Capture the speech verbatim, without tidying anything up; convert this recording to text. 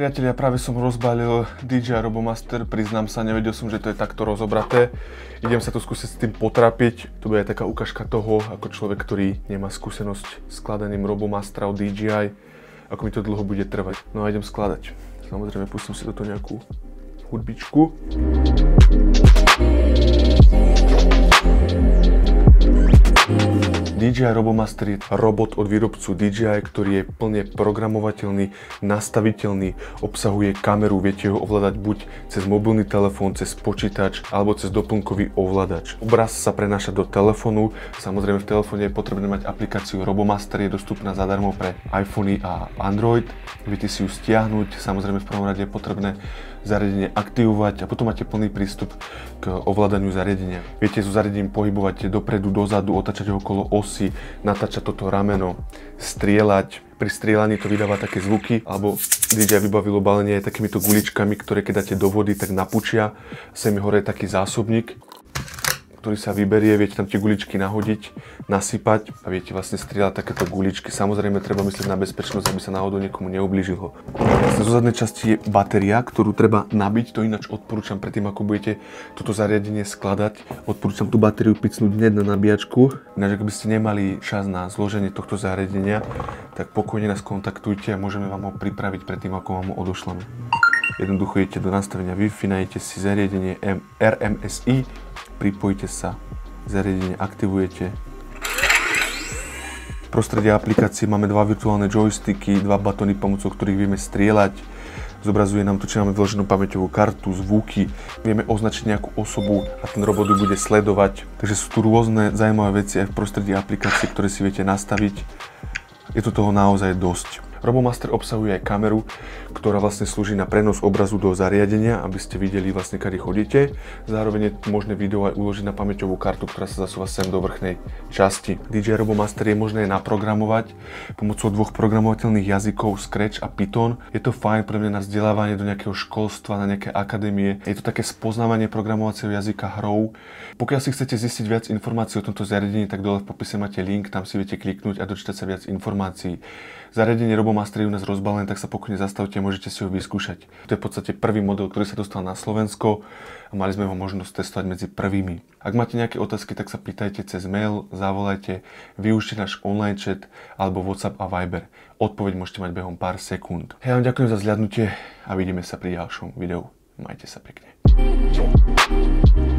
Priatelia, práve som rozbalil dé jé í Robomaster, priznám sa, nevedel som, že to je takto rozobraté. Idem sa tu skúsiť s tým potrapiť. To bude aj taká ukážka toho, ako človek, ktorý nemá skúsenosť s skladaním Robomastera od dé jé í, ako mi to dlho bude trvať. No a idem skladať. Samozrejme, pustím si do toho nejakú hudbičku. dé jé í Robomaster je robot od výrobcu dé jé í, ktorý je plne programovateľný, nastaviteľný, obsahuje kameru, viete ho ovládať buď cez mobilný telefón, cez počítač alebo cez doplnkový ovládač. Obraz sa prenáša do telefónu, samozrejme v telefóne je potrebné mať aplikáciu Robomaster, je dostupná zadarmo pre iPhony a Android. Viete si ju stiahnuť, samozrejme v prvom rade je potrebné zariadenie aktivovať a potom máte plný prístup k ovládaniu zariadenia. Viete so zariadením pohybovať dopredu, dozadu, otáčať ho okolo osy, natáčať toto rameno, strieľať. Pri strieľaní to vydáva také zvuky, alebo dé jé í vybavilo balenie aj takýmito guličkami, ktoré keď dáte do vody, tak napučia. Sem hore je taký zásobník, ktorý sa vyberie, viete tam tie guličky nahodiť, nasypať a viete vlastne strieľať takéto guličky. Samozrejme treba myslieť na bezpečnosť, aby sa náhodou niekomu neublížilo. Vlastne zo zadnej časti je batéria, ktorú treba nabiť, to ináč odporúčam predtým, ako budete toto zariadenie skladať. Odporúčam tú batériu picnúť hneď na nabíjačku. Ináč ak by ste nemali čas na zloženie tohto zariadenia, tak pokojne nás kontaktujte a môžeme vám ho pripraviť predtým, ako vám ho odošleme. Jednoducho idete do nastavenia Wi-Fi, nájdete si zariadenie er em es í, pripojíte sa, zariadenie aktivujete. V prostredí aplikácie máme dva virtuálne joysticky, dva batóny, pomocou ktorých vieme strieľať. Zobrazuje nám to, či máme vloženú pamäťovú kartu, zvuky. Vieme označiť nejakú osobu a ten robot ju bude sledovať. Takže sú tu rôzne zaujímavé veci aj v prostredí aplikácie, ktoré si viete nastaviť. Je to toho naozaj dosť. Robomaster obsahuje aj kameru, ktorá vlastne slúži na prenos obrazu do zariadenia, aby ste videli vlastne, kade chodíte. Zároveň je možné video aj uložiť na pamäťovú kartu, ktorá sa zasúva sem do vrchnej časti. dé jé í Robomaster je možné naprogramovať pomocou dvoch programovateľných jazykov Scratch a Python. Je to fajn pre mňa na vzdelávanie do nejakého školstva, na nejaké akadémie. Je to také spoznávanie programovacieho jazyka hrou. Pokiaľ si chcete zistiť viac informácií o tomto zariadení, tak dole v popise máte link, tam si viete kliknúť a dočítať sa viac informácií. Zariadenie Robomaster je u nás rozbalené, tak sa pokojne zastavte a môžete si ho vyskúšať. To je v podstate prvý model, ktorý sa dostal na Slovensko a mali sme ho možnosť testovať medzi prvými. Ak máte nejaké otázky, tak sa pýtajte cez mail, zavolajte, využite náš online chat alebo WhatsApp a Viber. Odpoveď môžete mať behom pár sekúnd. Ja vám ďakujem za zhliadnutie a vidíme sa pri ďalšom videu. Majte sa pekne.